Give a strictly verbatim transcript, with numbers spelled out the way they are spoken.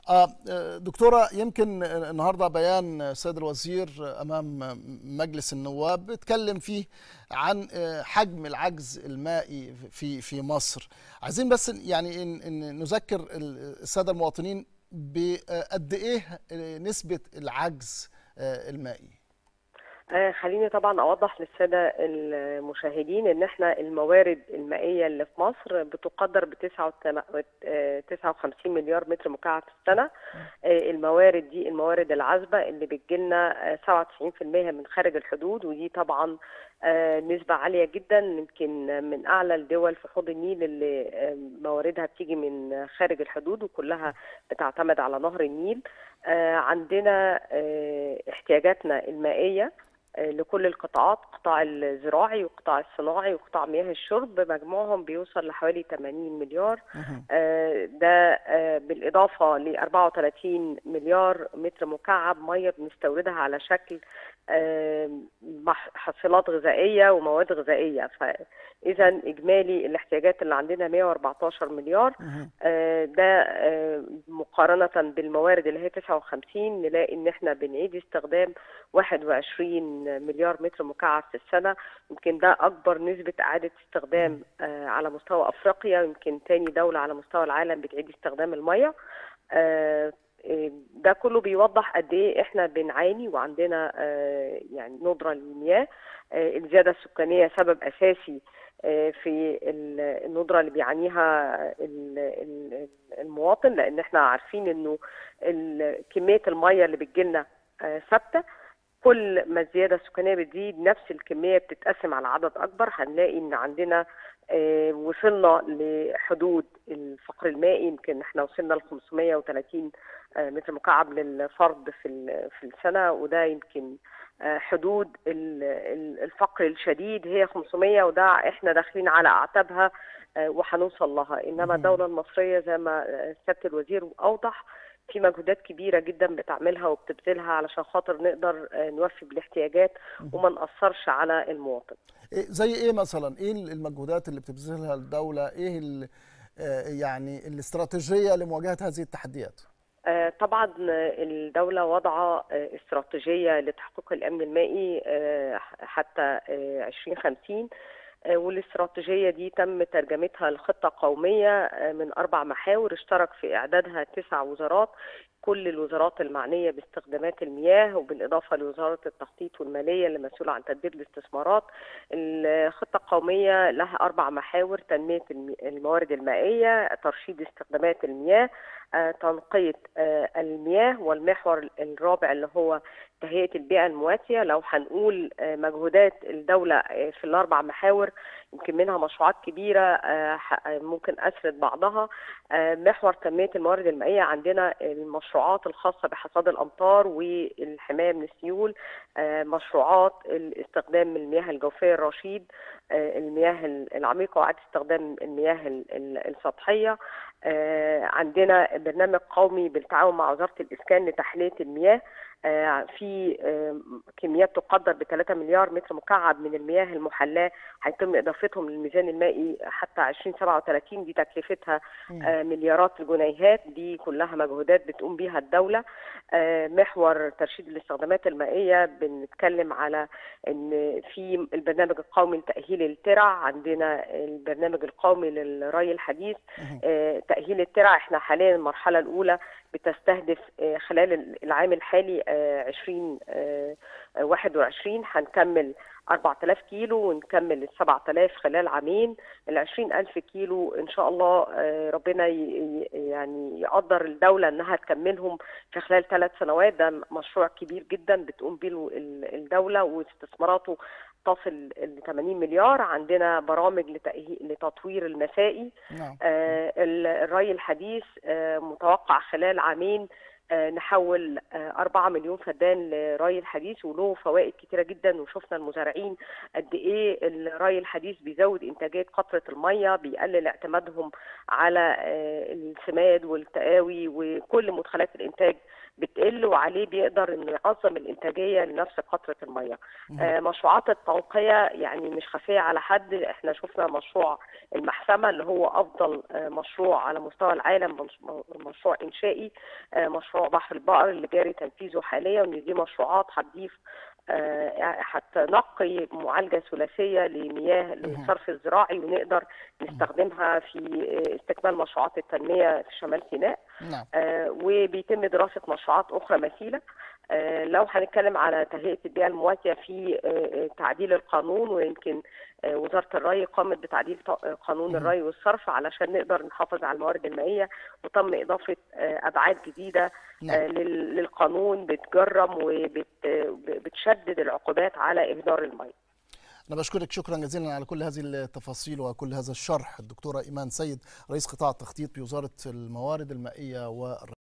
آه دكتورة، يمكن النهارده بيان السيد الوزير امام مجلس النواب اتكلم فيه عن حجم العجز المائي في في مصر. عايزين بس يعني ان نذكر الساده المواطنين بقد ايه نسبة العجز المائي. آه خليني طبعا اوضح للساده المشاهدين ان احنا الموارد المائيه اللي في مصر بتقدر ب تسعة وخمسين مليار متر مكعب في السنه. آه الموارد دي الموارد العذبه اللي بتجيلنا سبعة وتسعين بالمئة من خارج الحدود، ودي طبعا آه نسبه عاليه جدا، يمكن من اعلى الدول في حوض النيل اللي آه مواردها بتيجي من خارج الحدود وكلها بتعتمد على نهر النيل. آه عندنا آه احتياجاتنا المائيه لكل القطاعات، القطاع الزراعي والقطاع الصناعي وقطاع مياه الشرب، مجموعهم بيوصل لحوالي ثمانين مليار. ده بالإضافة ل أربعة وثلاثين مليار متر مكعب مية بنستوردها على شكل حاصلات غذائية ومواد غذائية. فإذا إجمالي الاحتياجات اللي عندنا مئة وأربعة عشر مليار. ده مقارنة بالموارد اللي هي تسعة وخمسين، نلاقي إن إحنا بنعيد استخدام واحد وعشرين مليار متر مكعب في السنة. يمكن ده أكبر نسبة إعادة استخدام على مستوى أفريقيا، يمكن تاني دولة على مستوى العالم بتعيد استخدام المية. ده كله بيوضح قد ايه احنا بنعاني وعندنا يعني ندرة للمياه. الزيادة السكانية سبب أساسي في الندرة اللي بيعانيها المواطن، لأن احنا عارفين انه كمية المياه اللي بتجيلنا ثابتة. كل ما الزيادة السكانية بتزيد نفس الكمية بتتقسم على عدد أكبر. هنلاقي إن عندنا آه وصلنا لحدود الفقر المائي، يمكن احنا وصلنا ل خمسمئة وثلاثين آه متر مكعب للفرد في في السنة، وده يمكن آه حدود الفقر الشديد هي خمسمئة، وده احنا داخلين على أعتابها وهنوصل لها. إنما الدولة المصرية زي ما سيادة الوزير أوضح في مجهودات كبيرة جدا بتعملها وبتبذلها علشان خاطر نقدر نوفي بالاحتياجات وما نأثرش على المواطن. زي ايه مثلا؟ ايه المجهودات اللي بتبذلها الدولة؟ ايه يعني الاستراتيجية لمواجهة هذه التحديات؟ طبعا الدولة وضع استراتيجية لتحقيق الأمن المائي حتى عشرين خمسين، والاستراتيجية دي تم ترجمتها لخطة قومية من أربع محاور اشترك في إعدادها تسع وزارات، كل الوزارات المعنية باستخدامات المياه، وبالإضافة لوزارة التخطيط والمالية اللي مسؤولة عن تدبير الاستثمارات. الخطة القومية لها أربع محاور: تنمية الموارد المائية، ترشيد استخدامات المياه، تنقية المياه، والمحور الرابع اللي هو تهيئة البيئة المواتية. لو هنقول مجهودات الدولة في الأربع محاور يمكن منها مشروعات كبيرة ممكن أسرد بعضها. محور تنمية الموارد المائية عندنا المشروعات الخاصة بحصاد الأمطار والحماية من السيول، مشروعات استخدام المياه الجوفية الرشيد، المياه العميقة وإعادة استخدام المياه السطحية. عندنا برنامج قومي بالتعاون مع وزارة الإسكان لتحلية المياه، في كميات تقدر ب ثلاثة مليار متر مكعب من المياه المحلاة هيتم اضافتهم للميزان المائي حتى ألفين وسبعة وثلاثين، دي تكلفتها مليارات الجنيهات. دي كلها مجهودات بتقوم بيها الدولة. محور ترشيد الاستخدامات المائية بنتكلم على ان في البرنامج القومي لتأهيل الترع، عندنا البرنامج القومي للري الحديث. تأهيل الترع احنا حاليا المرحلة الأولى بتستهدف خلال العام الحالي عشرين واحد وعشرين هنكمل أربعة آلاف كيلو ونكمل السبعة آلاف خلال عامين. العشرين ألف كيلو إن شاء الله ربنا يعني يقدر الدولة أنها تكملهم في خلال ثلاث سنوات. ده مشروع كبير جدا بتقوم به الدولة واستثماراته تصل ل ثمانين مليار. عندنا برامج لتطوير المسائي. نعم. آه الري الحديث آه متوقع خلال عامين آه نحول آه أربعة مليون فدان لري الحديث، وله فوائد كتيرة جدا. وشفنا المزارعين قد ايه الري الحديث بيزود انتاجية قطرة المية، بيقلل اعتمادهم على آه السماد والتقاوي وكل مدخلات الانتاج بتقل، وعليه بيقدر انه يعظم الانتاجيه لنفس قطره الميه. آه مشروعات التنقيه يعني مش خفيه على حد. احنا شفنا مشروع المحسمه اللي هو افضل آه مشروع على مستوى العالم، مشروع انشائي، آه مشروع بحر البقر اللي جاري تنفيذه حاليا، وان دي مشروعات هتضيف هتنقي معالجه ثلاثيه لمياه للصرف الزراعي، ونقدر نستخدمها في استكمال مشروعات التنميه في شمال سيناء. نعم. آه وبيتم دراسه مشروعات اخرى مثيله. آه لو هنتكلم على تهيئه البيئه المواتيه في آه تعديل القانون، ويمكن آه وزاره الري قامت بتعديل قانون الري والصرف علشان نقدر نحافظ على الموارد المائيه، وتم اضافه آه ابعاد جديده آه للقانون بتجرم وبتشدد العقوبات على اهدار المياه. أنا بشكرك شكرا جزيلا على كل هذه التفاصيل وكل هذا الشرح. الدكتورة إيمان سيد، رئيس قطاع التخطيط بوزارة الموارد المائية والري.